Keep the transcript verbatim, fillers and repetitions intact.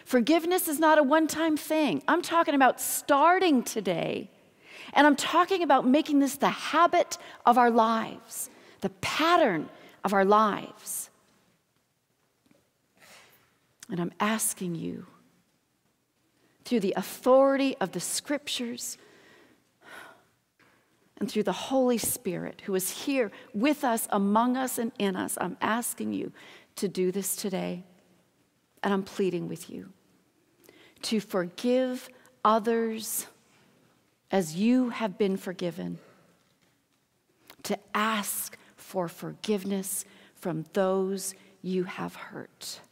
Forgiveness is not a one-time thing. I'm talking about starting today. And I'm talking about making this the habit of our lives, the pattern of our lives. And I'm asking you, through the authority of the Scriptures and through the Holy Spirit who is here with us, among us, and in us, I'm asking you to do this today. And I'm pleading with you to forgive others as you have been forgiven, to ask for forgiveness from those you have hurt.